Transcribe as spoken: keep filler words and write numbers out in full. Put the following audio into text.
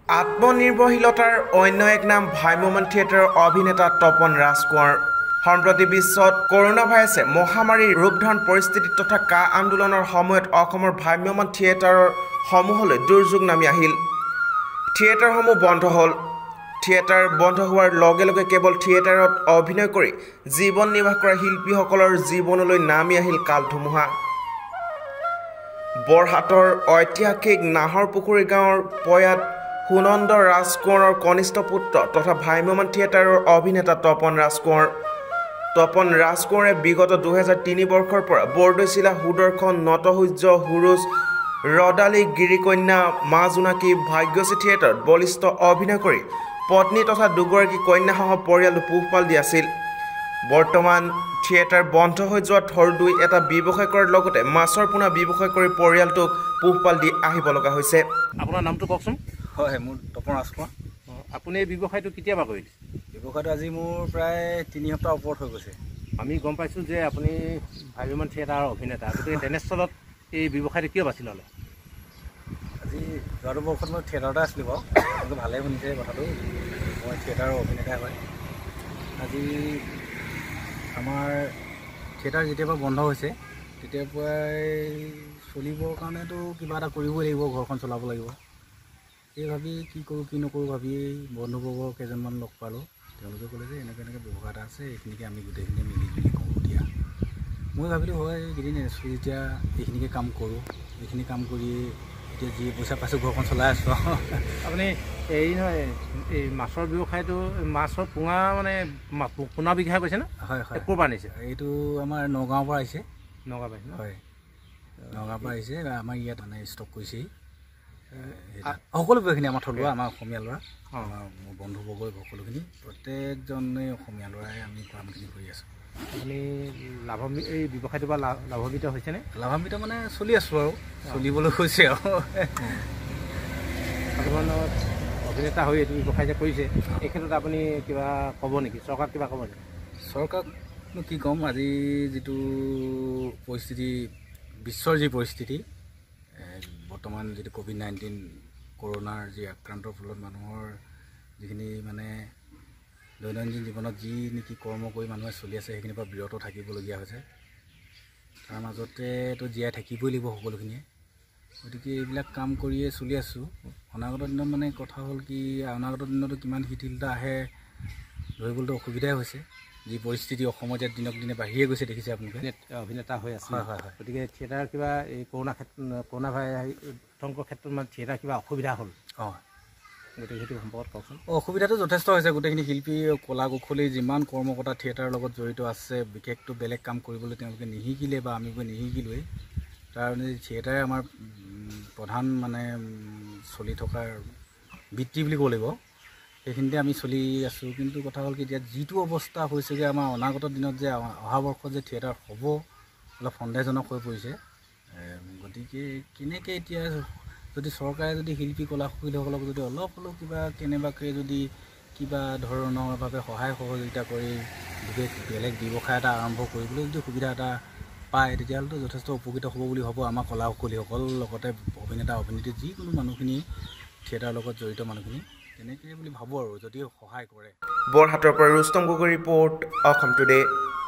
আত্মনিৰ্ভৰশীলতাৰ অন্য এক নাম ভ্ৰাম্যমাণ থিয়েটাৰৰ অভিনেতা তপন ৰাজকোঁৱৰ। সম্প্ৰতি বিশ্বত কৰোনা ভাইৰাছে মহামাৰীৰ ৰূপ ধাৰণ পৰিস্থিতি তথা কা আন্দোলনৰ সময়ত অসমৰ ভ্ৰাম্যমাণ থিয়েটাৰৰ সমূহলৈ দুৰ্যোগ নামি আহিল। থিয়েটাৰসমূহ বন্ধ হ'ল। থিয়েটাৰ বন্ধ হোৱাৰ লগে লগে কেৱল থিয়েটাৰত অভিনয় কৰি জীৱন নিৰ্বাহ কৰা শিল্পীসকলৰ জীৱনলৈ নামি আহিল কাল ধুমুহা। বৰহাটৰ ঐতিহাসিক নাহৰপুখুৰী গাঁৱৰ প্ৰয়াত সুনন্দ ৰাজকোঁৱৰৰ কনিষ্ঠ পুত্ৰ তথা ভ্ৰাম্যমাণ থিয়েটাৰৰ অভিনেতা তপন ৰাজকোঁৱৰ। তপন ৰাজকোঁৱৰে বিগত দুহেজাৰ তিনি বৰ্ষৰ পৰা বৰদৈচিলা সুদৰ্শন নটসূৰ্য সুৰুজ ৰদালি গিৰিকন্যা মা জোনাকী ভাগ্যশ্ৰী থিয়েটাৰত বলিষ্ঠ অভিনয় কৰি পত্নী তথা দুগৰাকী কন্যাসহ পৰিয়ালটো পোহপাল দি আছিল। বৰ্তমান থিয়েটাৰ বন্ধ হৈ যোৱাত থৰদুই এটা ব্যৱসায় কৰাৰ লগতে মাছৰ পোনা ব্যৱসায় কৰি পৰিয়ালটোক পোহপাল দি আহিব লগা হৈছে। আপোনাৰ নামটো কওকচোন। হয়, মোৰ তপন ৰাজকোঁৱৰ। আপুনি এই ব্যৱসায়টো কেতিয়াবা কৰিলে? ব্যৱসায়টো আজি মোৰ প্ৰায় তিনি সপ্তাহ ওপৰত হৈ গৈছে। আমি গম পাইছোঁ যে আপুনি ভ্ৰাম্যমাণ থিয়েটাৰৰ অভিনেতা, গতিকে তেনেস্থলত এই ব্যৱসায়টো কিয় বাছি ল'লে? আজি যোৱাটো বৰ্ষত মই থিয়েটাৰতে আছিলোঁ বাৰু, কিন্তু ভালেই শুনিছে কথাটো। মই থিয়েটাৰৰ অভিনেতাই হয়। আজি আমাৰ থিয়েটাৰ যেতিয়াৰ পৰা বন্ধ হৈছে তেতিয়াৰ পৰাই চলিবৰ কাৰণেতো কিবা এটা কৰিবই লাগিব, ঘৰখন চলাব লাগিব। এই ভাবি কি কৰোঁ কি নকৰোঁ ভাবি বন্ধুবৰ্গ কেইজনমান লগ পালোঁ। তেওঁলোকে ক'লে যে এনেকৈ এনেকৈ ব্যৱসায় এটা আছে, এইখিনিকে আমি গোটেইখিনিয়ে মিলি জুলি কৰোঁ দিয়া। মই ভাবিলোঁ হয়, এইকেইদিন আছোঁ যেতিয়া এইখিনিকে কাম কৰোঁ। এইখিনি কাম কৰি এতিয়া যি পইচা পাইছোঁ ঘৰখন চলাই আছোঁ। আপুনি এই নহয় এই মাছৰ ব্যৱসায়টো মাছৰ পোঙা মানে পোনা বিঘা কৈছে ন? হয় হয়। ক'ৰ পৰা আনিছে? এইটো আমাৰ নগাঁৱৰ পৰা আহিছে। নগাঁও পাইছে? হয়, নগাঁৱৰ পৰা আহিছে। আমাৰ ইয়াত মানে ষ্টক কৰিছেহি সকলোবোৰখিনি আমাৰ থলুৱা আমাৰ অসমীয়া ল'ৰা, আমাৰ মোৰ বন্ধুবৰ্গ সকলোখিনি প্ৰত্যেকজনেই অসমীয়া ল'ৰাই আমি কামখিনি কৰি আছোঁ। আপুনি লাভান্বিত এই ব্যৱসায়টোৰ পৰা লাভান্বিত হৈছেনে? লাভান্বিত মানে চলি আছোঁ আৰু চলিবলৈ হৈছে আৰু। আপোনাৰ অভিনেতা হৈ এইটো ব্যৱসায় যে কৰিছে, এই ক্ষেত্ৰত আপুনি কিবা ক'ব নেকি? চৰকাৰক কিবা ক'ব নেকি? চৰকাৰকনো কি ক'ম, আজি যিটো পৰিস্থিতি, বিশ্বৰ যি পৰিস্থিতি, বৰ্তমান যিটো ক'ভিড নাইণ্টিন কৰোণাৰ যি আক্ৰান্তৰ ফলত মানুহৰ যিখিনি মানে দৈনন্দিন জীৱনত যি নেকি কৰ্ম কৰি মানুহে চলি আছে সেইখিনিৰ পৰা বিৰত থাকিবলগীয়া হৈছে। তাৰ মাজতেতো জীয়াই থাকিবই লাগিব সকলোখিনিয়ে। গতিকে এইবিলাক কাম কৰিয়ে চলি আছোঁ। অনাগত দিনত মানে কথা হ'ল কি, অনাগত দিনতো কিমান শিথিলতা আহে ধৰিবলৈতো অসুবিধাই হৈছে। যি পৰিস্থিতি অসমত ইয়াত দিনক দিনে বাঢ়িয়ে গৈছে দেখিছে আপোনালোকে। অভিনেতা হৈ আছে। হয় হয় হয়। গতিকে থিয়েটাৰ কিবা এই কৰোণা ক্ষেত্ৰত কৰোণা আতংকৰ ক্ষেত্ৰত মানে থিয়েটাৰ কিবা অসুবিধা হ'ল? অঁ, গতিকে সেইটো সম্পৰ্কত কওকচোন। অসুবিধাটো যথেষ্ট হৈছে। গোটেইখিনি শিল্পী কলা কুশলী যিমান কৰ্মকৰ্তা থিয়েটাৰৰ লগত জড়িত আছে, বিশেষটো বেলেগ কাম কৰিবলৈ তেওঁলোকে নিশিকিলে বা আমিবোৰ নিশিকিলোৱেই। তাৰ থিয়েটাৰে আমাৰ প্ৰধান মানে চলি থকাৰ বৃত্তি বুলি ক'ব লাগিব। সেইখিনিতে আমি চলি আছোঁ। কিন্তু কথা হ'ল কি, এতিয়া যিটো অৱস্থা হৈছেগৈ আমাৰ অনাগত দিনত যে অহা বৰ্ষত যে থিয়েটাৰ হ'ব অলপ সন্দেহজনক হৈ পৰিছে। গতিকে কেনেকৈ এতিয়া যদি চৰকাৰে যদি শিল্পী কলা কুশলীসকলক যদি অলপ হ'লেও কিবা কেনেবাকৈ যদি কিবা ধৰণৰভাৱে সহায় সহযোগিতা কৰি বিশেষ বেলেগ ব্যৱসায় এটা আৰম্ভ কৰিবলৈ যদি সুবিধা এটা পায়, তেতিয়াহ'লেতো যথেষ্ট উপকৃত হ'ব বুলি ভাবোঁ আমাৰ কলা কুশলীসকল, লগতে অভিনেতা অভিনেত্ৰী যিকোনো মানুহখিনি থিয়েটাৰৰ লগত জড়িত মানুহখিনি তেনেকৈ বুলি ভাবোঁ আৰু যদি সহায় কৰে। বৰহাটৰ পৰা ৰুস্তম গগৈ ৰিপৰ্ট, অসম টুডে।